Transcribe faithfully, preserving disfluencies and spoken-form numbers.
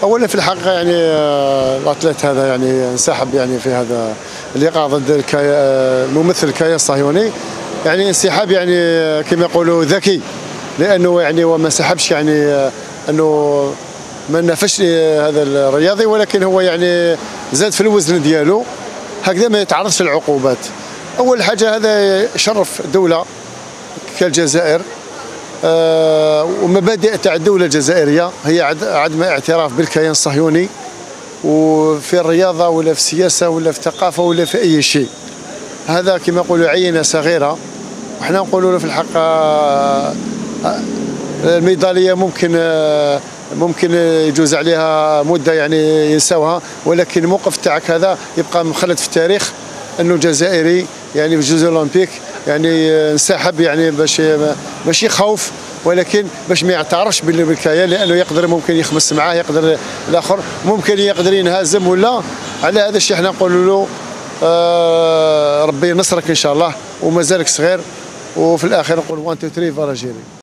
اولا في الحقيقه يعني الاتليت هذا يعني انسحب يعني في هذا اللقاء ضد الكيان الممثل الكيان الصهيوني، يعني انسحاب يعني كما يقولوا ذكي، لانه يعني وما انسحبش يعني انه ما نافش هذا الرياضي، ولكن هو يعني زاد في الوزن ديالو هكذا ما يتعرضش للعقوبات. اول حاجه هذا شرف دوله كالجزائر، أه ومبادئ تاع الدوله الجزائريه هي عدم اعتراف بالكيان الصهيوني، وفي الرياضه ولا في السياسه ولا في الثقافه ولا في اي شيء. هذا كما يقولوا عينه صغيره، وحنا نقولوا له في الحق أه الميداليه ممكن أه ممكن يجوز عليها مده يعني ينساوها، ولكن الموقف تاعك هذا يبقى مخلد في التاريخ، انه جزائري يعني في الجوز الاولمبيك يعني انسحب يعني باش ماشي خوف، ولكن باش ما يعترفش بالكيان، لانه يقدر ممكن يخمس معاه، يقدر الاخر ممكن يقدر ينهزم ولا. على هذا الشيء احنا نقول له آه ربي ينصرك ان شاء الله، ومازالك صغير، وفي الاخير نقول واحد اثنين ثلاثة فراجيري.